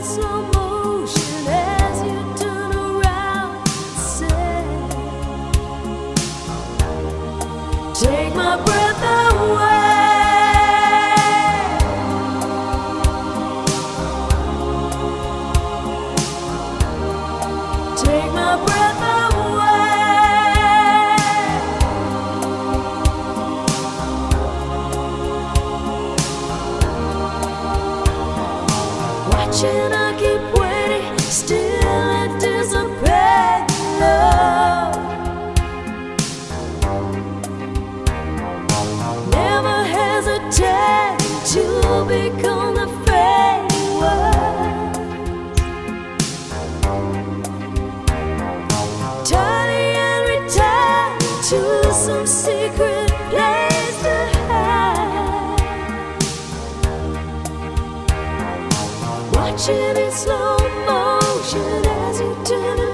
slow motion as you turn around and say, take my breath away. Take my breath away. Watching, I keep waiting, still anticipating love. Never hesitating to become the fading words. Turning and returning to some secret place to hide. Watching in slow motion as you turn